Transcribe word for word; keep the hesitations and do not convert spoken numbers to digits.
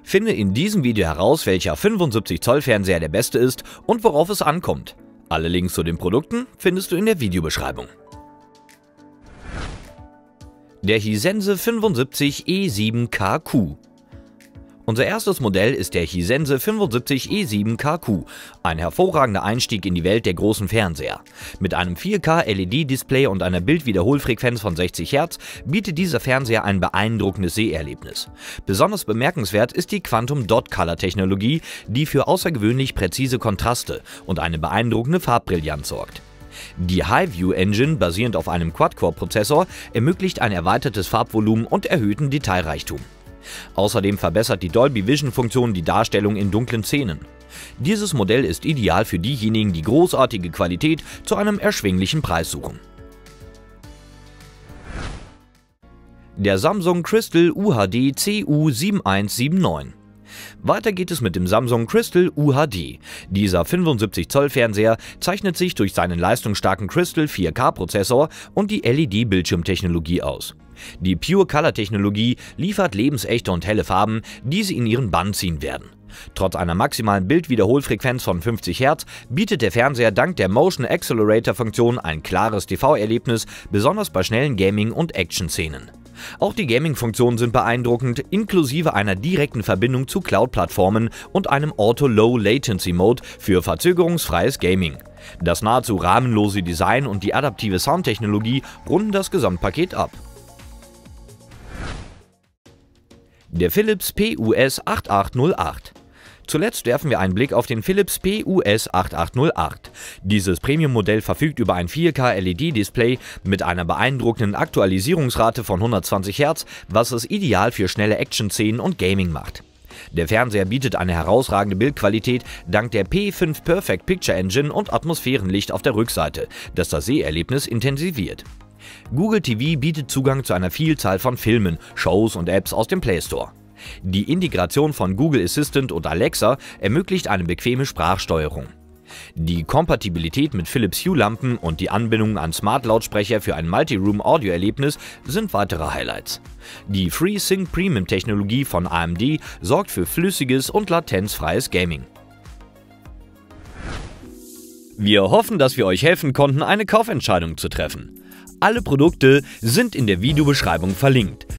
Finde in diesem Video heraus, welcher fünfundsiebzig Zoll Fernseher der beste ist und worauf es ankommt. Alle Links zu den Produkten findest du in der Videobeschreibung. Der Hisense fünfundsiebzig E sieben K Q. Unser erstes Modell ist der Hisense fünfundsiebzig E sieben K Q, ein hervorragender Einstieg in die Welt der großen Fernseher. Mit einem vier K L E D-Display und einer Bildwiederholfrequenz von sechzig Hertz bietet dieser Fernseher ein beeindruckendes Seherlebnis. Besonders bemerkenswert ist die Quantum Dot Color Technologie, die für außergewöhnlich präzise Kontraste und eine beeindruckende Farbbrillanz sorgt. Die Hi-View Engine, basierend auf einem Quad-Core-Prozessor, ermöglicht ein erweitertes Farbvolumen und erhöhten Detailreichtum. Außerdem verbessert die Dolby Vision-Funktion die Darstellung in dunklen Szenen. Dieses Modell ist ideal für diejenigen, die großartige Qualität zu einem erschwinglichen Preis suchen. Der Samsung Crystal U H D C U sieben eins sieben neun. Weiter geht es mit dem Samsung Crystal U H D. Dieser fünfundsiebzig Zoll Fernseher zeichnet sich durch seinen leistungsstarken Crystal vier K Prozessor und die L E D-Bildschirmtechnologie aus. Die Pure Color Technologie liefert lebensechte und helle Farben, die Sie in Ihren Bann ziehen werden. Trotz einer maximalen Bildwiederholfrequenz von fünfzig Hertz bietet der Fernseher dank der Motion Accelerator Funktion ein klares T V-Erlebnis, besonders bei schnellen Gaming- und Action-Szenen. Auch die Gaming-Funktionen sind beeindruckend, inklusive einer direkten Verbindung zu Cloud-Plattformen und einem Auto-Low-Latency-Mode für verzögerungsfreies Gaming. Das nahezu rahmenlose Design und die adaptive Soundtechnologie runden das Gesamtpaket ab. Der Philips P U S acht acht null acht. Zuletzt werfen wir einen Blick auf den Philips P U S acht acht null acht. Dieses Premium-Modell verfügt über ein vier K L E D-Display mit einer beeindruckenden Aktualisierungsrate von hundertzwanzig Hertz, was es ideal für schnelle Action-Szenen und Gaming macht. Der Fernseher bietet eine herausragende Bildqualität dank der P fünf Perfect Picture Engine und Atmosphärenlicht auf der Rückseite, das das Seherlebnis intensiviert. Google T V bietet Zugang zu einer Vielzahl von Filmen, Shows und Apps aus dem Play Store. Die Integration von Google Assistant und Alexa ermöglicht eine bequeme Sprachsteuerung. Die Kompatibilität mit Philips Hue-Lampen und die Anbindung an Smart-Lautsprecher für ein Multi-Room-Audio-Erlebnis sind weitere Highlights. Die FreeSync Premium-Technologie von A M D sorgt für flüssiges und latenzfreies Gaming. Wir hoffen, dass wir euch helfen konnten, eine Kaufentscheidung zu treffen. Alle Produkte sind in der Videobeschreibung verlinkt.